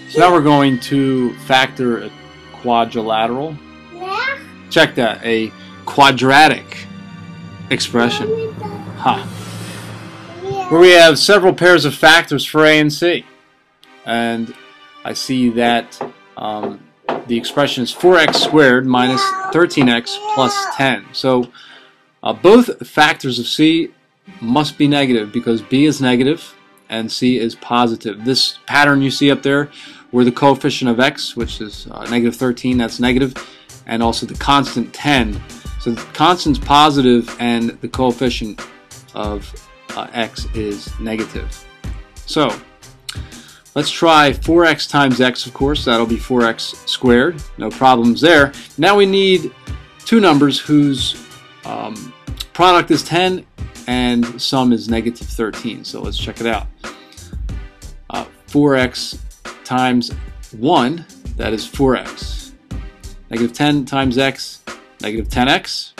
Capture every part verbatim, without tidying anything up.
So now we're going to factor a quadrilateral. Check that, a quadratic expression. Ha. Where we have several pairs of factors for A and C. And I see that um, the expression is four x squared minus thirteen x plus ten. So uh, both factors of C must be negative because B is negative and C is positive. This pattern you see up there where the coefficient of x, which is uh, negative thirteen, that's negative, and also the constant ten. So the constant's positive and the coefficient of uh, x is negative. So let's try four x times x, of course. That'll be four x squared. No problems there. Now we need two numbers whose um, product is ten and sum is negative thirteen. So let's check it out. Uh, four x times one, that is four x. Negative ten times x, negative ten x.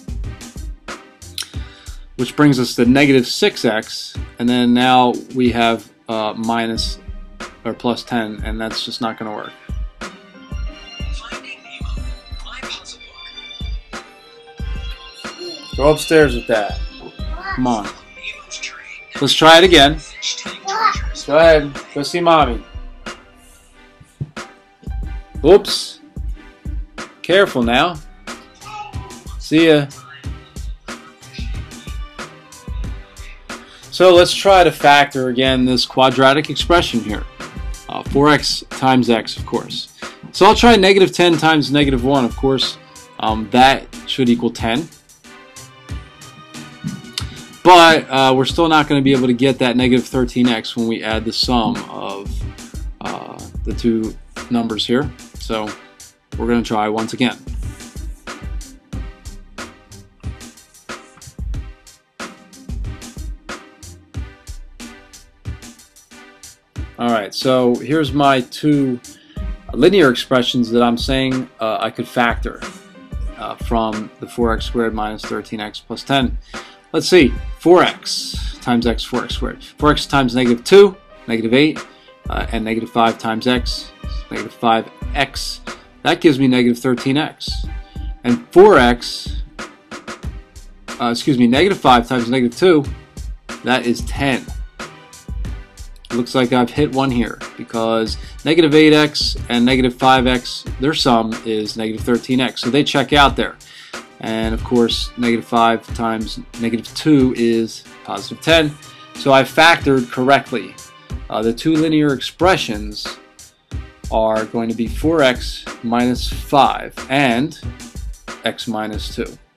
Which brings us to negative six x. And then now we have uh, minus or plus ten, and that's just not going to work. Go upstairs with that. Come on. Let's try it again. Go ahead. Go see Mommy. Oops. Careful now. See ya. So let's try to factor again this quadratic expression here. Uh, four x times x, of course. So I'll try negative ten times negative one, of course. Um, that should equal ten. But uh, we're still not going to be able to get that negative thirteen x when we add the sum of uh, the two numbers here. So we're going to try once again. Alright, so here's my two linear expressions that I'm saying uh, I could factor uh, from the four x squared minus thirteen x plus ten. Let's see, four x times x, four x squared. four x times negative two, negative eight, uh, and negative five times x, negative five x. That gives me negative thirteen x. And four x, uh, excuse me, negative five times negative two, that is ten. Looks like I've hit one here because negative eight x and negative five x, their sum is negative thirteen x. So they check out there. And of course, negative five times negative two is positive ten. So I factored correctly. Uh, the two linear expressions are going to be four x minus five and x minus two.